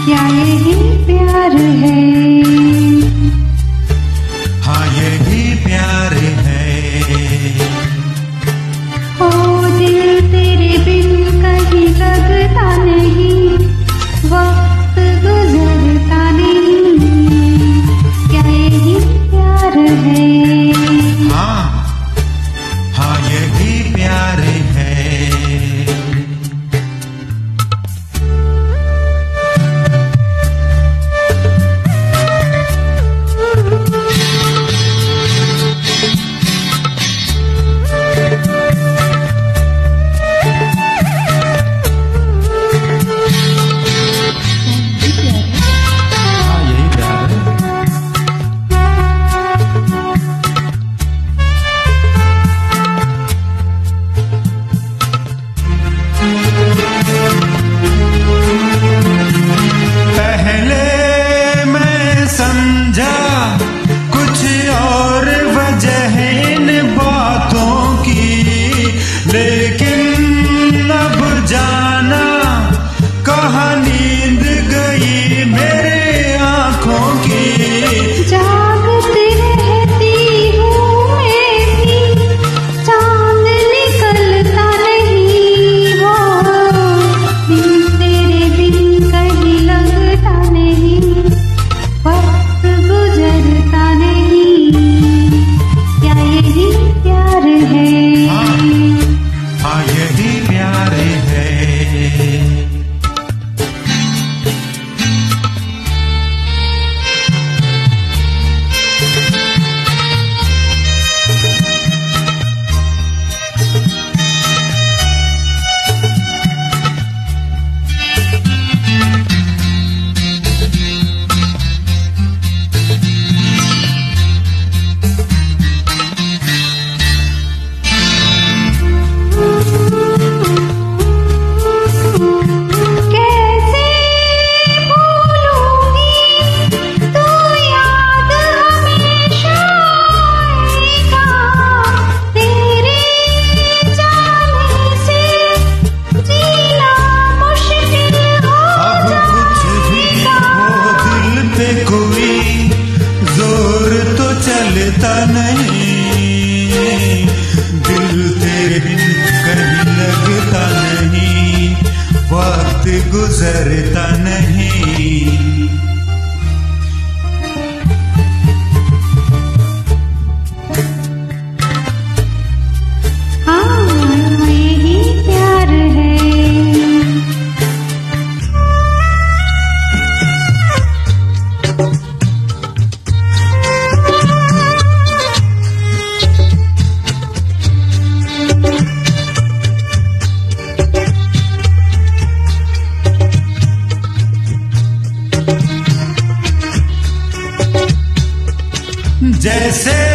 क्या यही प्यार है? हाँ यही प्यार है। ओ दिल तेरे बिन कहीं लगता नहीं, वक्त गुजरता नहीं, क्या यही प्यार है? हाँ हाँ यही प्यार है। लेकिन अब जाना कहाँ नींद गई मेरे आँखों की। जागती रहती हूँ मैं भी, चांद निकलता नहीं, वो दिन तेरे बिन कहीं लगता नहीं, वक्त गुजरता नहीं, क्या यही प्यार है? हाँ यही प्यार है। चलता नहीं, दिल तेरे बिन कहीं लगता नहीं, वक्त गुजरता नहीं। हाँ यही प्यार है। जैसे